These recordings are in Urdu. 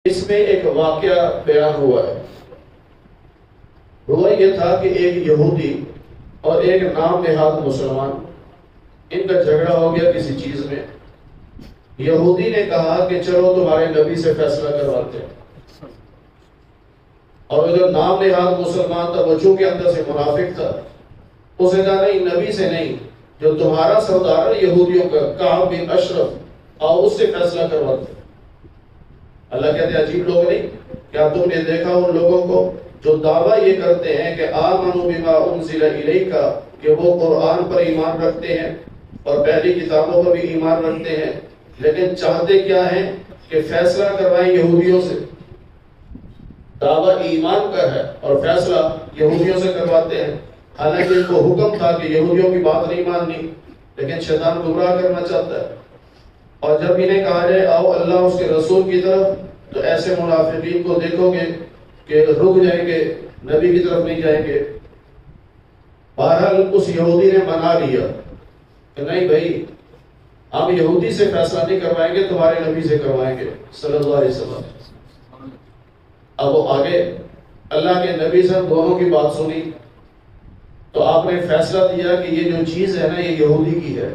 اس میں ایک واقعہ بیان ہوا ہے۔ ہوا یہ تھا کہ ایک یہودی اور ایک نام نہاد مسلمان، ان کا جھگڑا ہو گیا کسی چیز میں۔ یہودی نے کہا کہ چلو تمہارے نبی سے فیصلہ کرواتے ہیں، اور جو نام نہاد مسلمان تھا وہ چونکہ اندر سے منافق تھا، اس نے کہا نہیں، نبی سے نہیں، جو تمہارا سردار ہے یہودیوں کا کعب بن اشرف، آؤ اس سے فیصلہ کرواتے ہیں۔ اللہ کہتے ہیں عجیب لوگ نہیں، کیا تم نے دیکھا ان لوگوں کو جو دعویٰ یہ کرتے ہیں کہ آمنوا بما انزل الیک، کہ وہ قرآن پر ایمان رکھتے ہیں اور پہلی کتابوں پر بھی ایمان رکھتے ہیں، لیکن چاہتے کیا ہیں کہ فیصلہ کروائیں یہودیوں سے۔ دعویٰ ایمان کا ہے اور فیصلہ یہودیوں سے کرواتے ہیں، حالانکہ ان کو حکم تھا کہ یہودیوں کی بات نہیں ماننی، لیکن شیطان گمراہ کرنا چاہتا ہے۔ اور جب انہیں کہا جائے آؤ اللہ اس کے رسول کی طرف، تو ایسے منافقین کو دیکھو گے کہ رک جائیں گے، نبی کی طرف نہیں جائیں گے۔ بہرحال اس یہودی نے منا لیا کہ نہیں بھائی، ہم یہودی سے فیصلہ نہیں کروائیں گے، تمہارے نبی سے کروائیں گے صلی اللہ علیہ وسلم۔ اب وہ آگے اللہ کے نبی سے دونوں کی بات سنی، تو آپ نے فیصلہ دیا کہ یہ جو چیز ہے نا یہ یہودی کی ہے۔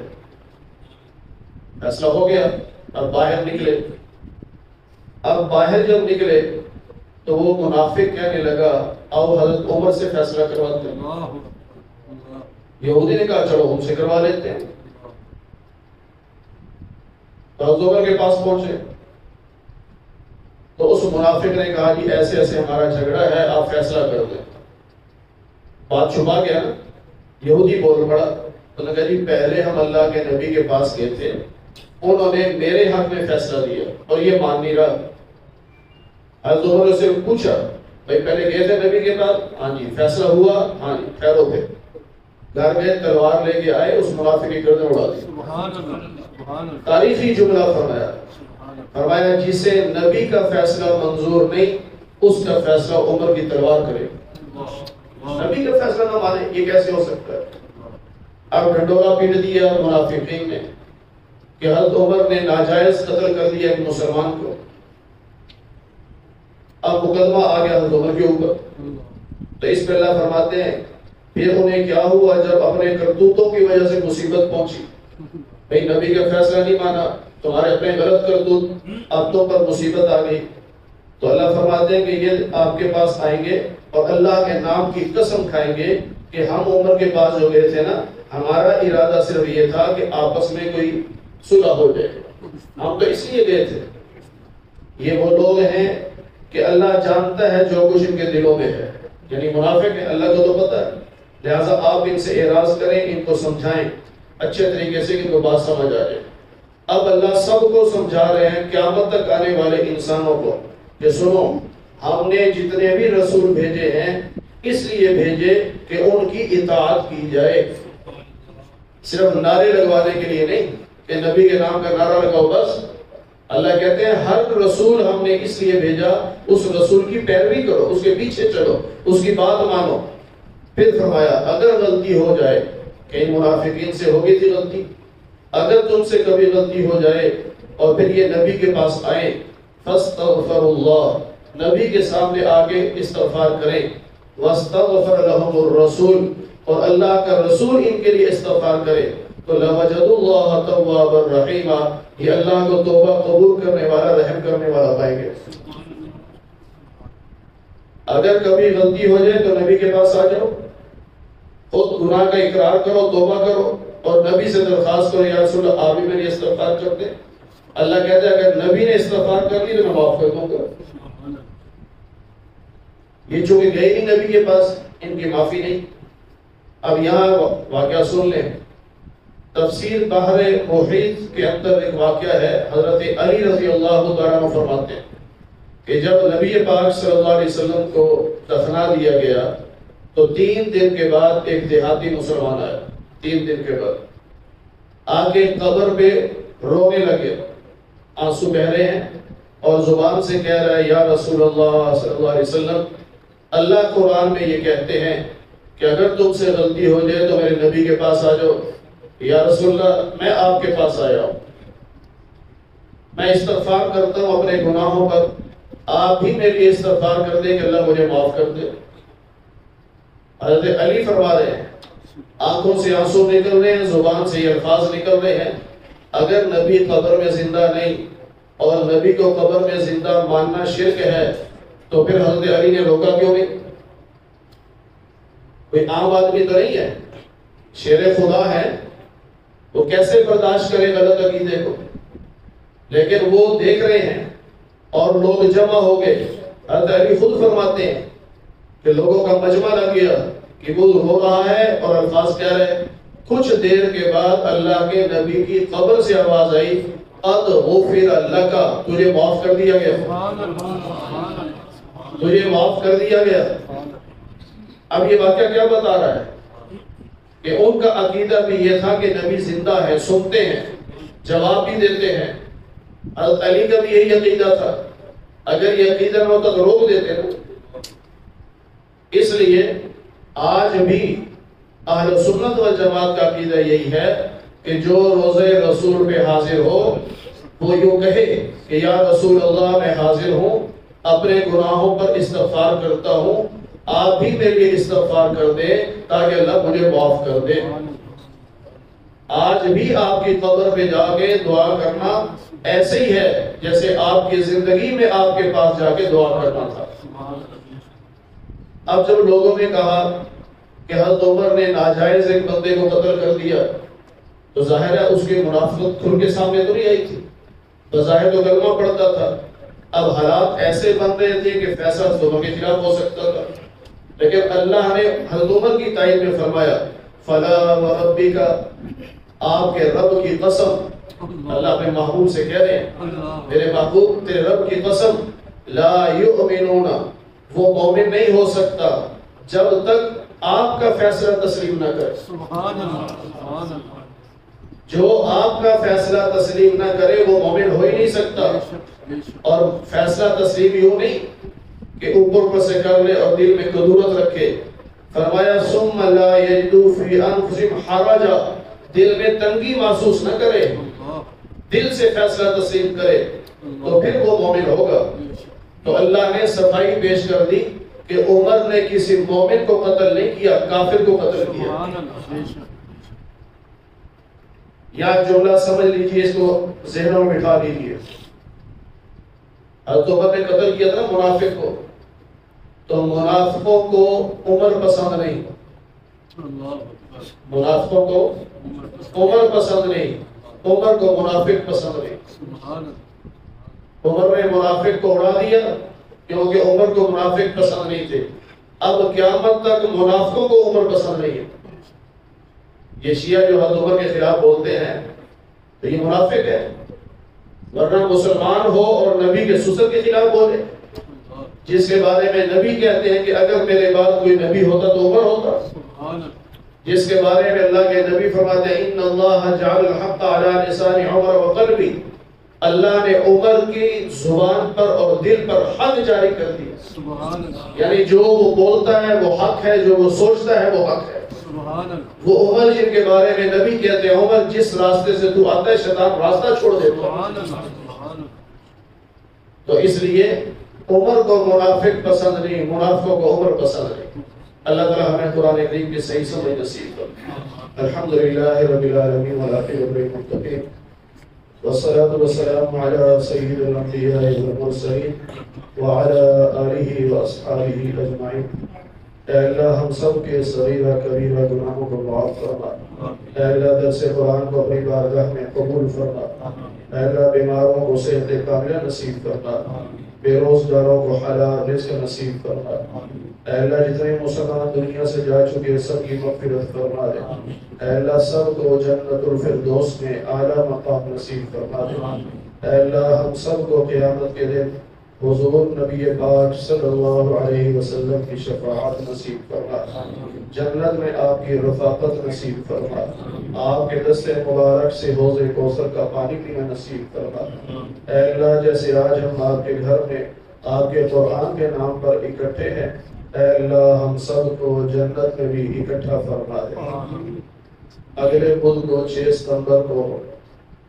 فیصلہ ہو گیا، اب باہر نکلے۔ اب باہر جب نکلے تو وہ منافق کہنے لگا آؤ حضرت عمر سے فیصلہ کرواتے ہیں۔ یہودی نے کہا چلو ہم سے کروا لیتے ہیں۔ تو حضرت عمر کے پاس پہنچے تو اس منافق نے کہا جی ایسے ایسے ہمارا جھگڑا ہے، آپ فیصلہ کر دیں۔ بات چھپا گیا نا، یہودی بول پڑا، تو نے کہا جی پہلے ہم اللہ کے نبی کے پاس گئے تھے، انہوں نے میرے حق میں فیصلہ دیا اور یہ مان نہیں رہا۔ حضرت عمر سے پوچھا بھائی پہلے گئے تھے نبی کے پاس؟ ہاں جی۔ فیصلہ ہوا؟ ہاں جی۔ ٹھہرو پھر۔ گھر میں تلوار لے کے آئے، اس منافق کی گردن اڑا دی۔ تاریخی جملہ فرمایا، فرمایا جسے نبی کا فیصلہ منظور نہیں، اس کا فیصلہ عمر کی تلوار کرے۔ نبی کا فیصلہ نہ مانے، یہ کیسے ہو سکتا ہے؟ اب ڈھنڈورا پیٹ دیا منافقین نے کہ حضرت عمر نے ناجائز قتل کر دیا ایک مسلمان کو۔ اب مقدمہ آ گیا حضرت عمر کے اوپر۔ تو اس پہ اللہ فرماتے ہیں پھر انہیں کیا ہوا جب اپنے کرتوتوں کی وجہ سے مصیبت پہنچی۔ بھئی نبی کا فیصلہ نہیں مانا، تمہارے اپنے غلط کرتوت، اب تم پر مصیبت آ گئی۔ تو اللہ فرماتے ہیں کہ یہ آپ کے پاس آئیں گے اور اللہ کے نام کی قسم کھائیں گے کہ ہم عمر کے پاس جو گئے تھے نا، ہمارا ارادہ صرف یہ تھا کہ آپس میں کوئی صلح ہو جائے، ہم تو اس لیے گئے تھے۔ یہ وہ لوگ ہیں کہ اللہ جانتا ہے جو کچھ ان کے دلوں میں ہے، یعنی منافق ہے، اللہ کو تو پتہ ہے، لہٰذا آپ ان سے اعراض کریں، ان کو سمجھائیں اچھے طریقے سے کہ ان کو بات سمجھ آ جائے۔ اب اللہ سب کو سمجھا رہے ہیں قیامت تک آنے والے انسانوں کو کہ سنو، ہم نے جتنے بھی رسول بھیجے ہیں اس لیے بھیجے کہ ان کی اطاعت کی جائے، صرف نعرے لگوانے کے لیے نہیں کہ نبی کے نام کا نعرہ لگاؤ بس۔ اللہ کہتے ہیں ہر رسول ہم نے اس لیے بھیجا، اس رسول کی پیروی کرو، اس کے پیچھے چلو، اس کی بات مانو۔ پھر فرمایا اگر غلطی ہو جائے، کئی منافقین سے ہو گئی تھی غلطی، اگر تم سے کبھی غلطی ہو جائے اور پھر یہ نبی کے پاس آئے، فاستغفر اللہ، نبی کے سامنے آگے استغفار کریں، واستغفر لهم الرسول، اور اللہ کا رسول ان کے لیے استغفار کرے، تو لوجدوا اللہ توابا رحیما، یہ اللہ کو توبہ قبول کرنے والا، رحم کرنے والا پائیں گے۔ اگر کبھی غلطی ہو جائے تو نبی کے پاس آ جاؤ، خود گناہ کا اقرار کرو، توبہ کرو، اور نبی سے درخواست کرو یا رسول اللہ آپ بھی میری استغفار کر دیں۔ اللہ کہتا ہے اگر نبی نے استغفار کر لی تو میں معاف کر دوں گا۔ یہ چونکہ گئے نہیں نبی کے پاس، ان کی معافی نہیں۔ اب یہاں واقعہ سن لیں، تفسیر بحر محیط کے اندر ایک واقعہ ہے، حضرت علی رضی اللہ تعالیٰ عنہ فرماتے ہیں کہ جب نبی پاک صلی اللہ علیہ وسلم کو دفنا دیا گیا تو 3 دن کے بعد ایک دیہاتی مسلمان آیا، 3 دن کے بعد آ کے قبر پہ رونے لگے، آنسو بہ رہے ہیں اور زبان سے کہہ رہا ہے یا رسول اللہ صلی اللہ علیہ وسلم، اللہ قرآن میں یہ کہتے ہیں کہ اگر تم سے غلطی ہو جائے تو میرے نبی کے پاس آ جاؤ۔ یا رسول اللہ میں آپ کے پاس آیا ہوں، میں استغفار کرتا ہوں اپنے گناہوں پر، آپ بھی میرے لیے استغفار کر دیں کہ اللہ مجھے معاف کر دے۔ حضرت علی فرما رہے ہیں آنکھوں سے آنسو نکل رہے ہیں، زبان سے یہ الفاظ نکل رہے ہیں، اگر نبی قبر میں زندہ نہیں اور نبی کو قبر میں زندہ ماننا شرک ہے تو پھر حضرت علی نے روکا کیوں نہیں؟ کوئی عام آدمی تو نہیں ہے، شیر خدا ہے، وہ کیسے برداشت کرے غلط عقیدے کو؟ لیکن وہ دیکھ رہے ہیں اور لوگ جمع ہو گئے۔ حضرت علی خود فرماتے ہیں کہ لوگوں کا مجمع لگ گیا کہ وہ ہو رہا ہے اور الفاظ کیا رہے؟ کچھ دیر کے بعد اللہ کے نبی کی قبر سے آواز آئی قد غفر لک، تجھے معاف کر دیا گیا، تجھے معاف کر دیا گیا۔ اب یہ واقعہ کیا بتا رہا ہے کہ ان کا عقیدہ بھی یہ تھا کہ نبی زندہ ہے، سنتے ہیں، جواب بھی دیتے ہیں۔ حضرت علی کا بھی یہی عقیدہ تھا، اگر یہ عقیدہ نہ ہوتا تو روک دیتے نا۔ اس لیے آج بھی اہل سنت و جماعت کا عقیدہ یہی ہے کہ جو روزے رسول پہ حاضر ہو وہ یوں کہے کہ یا رسول اللہ میں حاضر ہوں، اپنے گناہوں پر استغفار کرتا ہوں، آپ بھی میرے لیے استغفار کر دیں تاکہ اللہ مجھے معاف کر دے۔ آج بھی آپ کی قبر پہ جا کے دعا کرنا ایسے ہی ہے جیسے آپ کی زندگی میں آپ کے پاس جا کے دعا کرنا تھا۔ اب جب لوگوں نے کہا کہ حضرت عمر نے ناجائز ایک بندے کو قتل کر دیا تو ظاہر ہے اس کی منافقت کھل کے سامنے تو نہیں آئی تھی، بظاہر تو کلمہ پڑھتا تھا۔ اب حالات ایسے بن رہے تھے کہ فیصلہ دونوں کے خلاف ہو سکتا تھا، لیکن اللہ نے حضرت عمر کی تائید میں فرمایا فلا وربک، آپ کے رب کی قسم، اللہ اپنے محبوب سے کہہ رہے ہیں میرے محبوب تیرے رب کی قسم، لا یؤمنون، وہ مومن نہیں ہو سکتا جب تک آپ کا فیصلہ تسلیم نہ کرے۔ سبحان اللہ، جو آپ کا فیصلہ تسلیم نہ کرے وہ مومن ہو ہی نہیں سکتا۔ اور فیصلہ تسلیم یوں نہیں کہ اوپر پر سے کر لے اور دل میں کدورت رکھے۔ فرمایا ثم لا یجدوا فی انفسہم حرجا، دل میں تنگی محسوس نہ کرے، دل سے فیصلہ تسلیم کرے تو پھر وہ مومن ہوگا۔ تو اللہ نے صفائی پیش کر دی کہ عمر نے کسی مومن کو قتل نہیں کیا، کافر کو قتل کیا۔ یا جملہ سمجھ لیجئے، اس کو ذہنوں میں بٹھا لیجئے۔ حضرت عمر نے قتل کیا تھا منافق کو، تو منافقوں کو عمر پسند نہیں، منافقوں کو عمر پسند نہیں، عمر کو منافق پسند نہیں۔ عمر نے منافق کو اڑا دیا کیونکہ عمر کو منافق پسند نہیں تھے۔ اب قیامت تک منافقوں کو عمر پسند نہیں ہے۔ یہ شیعہ جو حضرت عمر کے خلاف بولتے ہیں تو یہ منافق ہے، ورنہ مسلمان ہو اور نبی کے سسر کے خلاف بولے، جس کے بارے میں نبی کہتے ہیں کہ اگر میرے بعد کوئی نبی ہوتا تو عمر ہوتا، جس کے بارے میں اللہ کے نبی فرماتے ہیں ان اللہ جعل الحق علی لسان عمر وقلبی، اللہ نے عمر کی زبان پر اور دل پر حق جاری کر دیا، یعنی جو وہ بولتا ہے وہ حق ہے، جو وہ سوچتا ہے وہ حق ہے۔ وہ عمر جن کے بارے میں نبی کہتے ہیں عمر جس راستے سے تو آتا ہے شیطان راستہ چھوڑ دیتا ہے۔ تو اس لیے عمر کو منافق پسند نہیں، منافقوں کو عمر پسند نہیں۔ اللہ تعالی ہمیں قرآن کریم کی صحیح سمجھ نصیب کرے۔ الحمدللہ رب العالمین والعاقبۃ للمتقین والصلاة والسلام على سید الانبیاء والمرسلین وعلى آلہ واصحابہ اجمعین۔ اے اللہ ہم سب کے صغیرہ کبیرہ گناہوں کو معاف فرما، اے اللہ درس قرآن کو اپنی بارگاہ میں قبول فرما، اے اللہ بیماروں کو صحت کاملہ نصیب فرما، بے روزگاروں کو حلال رزق نصیب فرما، اے اللہ جتنے مسلمان دنیا سے جا چکے سب کی مغفرت فرما دے، اے اللہ سب کو جنت الفردوس میں اعلیٰ مقام نصیب فرما دے، اے اللہ ہم سب کو قیامت کے دن حضور نبی پاک صلی اللہ علیہ وسلم کی شفاعت نصیب فرما، جنت میں آپ کی رفاقت نصیب فرما، آپ کے دست مبارک سے حوض کوثر کا پانی پینا نصیب فرما۔ اے اللہ جیسے آج ہم آپ کے گھر میں آپ کے قرآن کے نام پر اکٹھے ہیں، اے اللہ ہم سب کو جنت میں بھی اکٹھا فرما دے۔ اگلے بدھ کو 6 ستمبر کو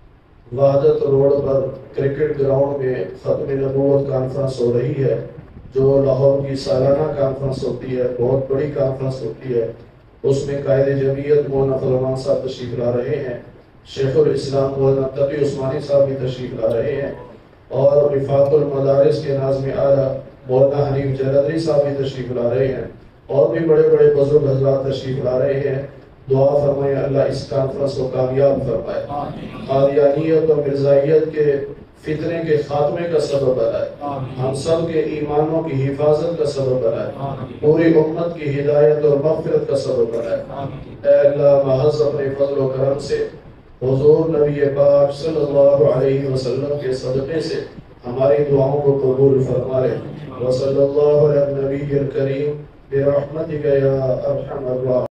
وحدت روڈ پر کرکٹ گراؤنڈ میں ختم نبوت کانفرنس ہو رہی ہے، جو لاہور کی سالانہ کانفرنس ہوتی ہے، بہت بڑی کانفرنس ہوتی ہے۔ اس میں قائد جمعیت مولانا فضل صاحب تشریف لا رہے ہیں، شیخ الاسلام مولانا تقی عثمانی صاحب بھی تشریف لا رہے ہیں، اور رفاق المدارس کے ناظم اعلیٰ مولانا حنیف جلندری صاحب بھی تشریف لا رہے ہیں، اور بھی بڑے بڑے بزرگ حضرات تشریف لا رہے ہیں۔ دعا فرمائے اللہ اس کانفرنس کو کامیاب فرمائے، قادیانیت اور مرزائیت کے فتنے کے خاتمے کا سبب بنائے، ہم سب کے ایمانوں کی حفاظت کا سبب بنائے، پوری امت کی ہدایت اور مغفرت کا سبب بنائے۔ اے اللہ محض اپنے فضل و کرم سے حضور نبی پاک صلی اللہ علیہ وسلم کے صدقے سے ہماری دعاؤں کو قبول فرمائے۔ وصلی اللہ علی النبی الکریم برحمتک یا ارحم الراحمین۔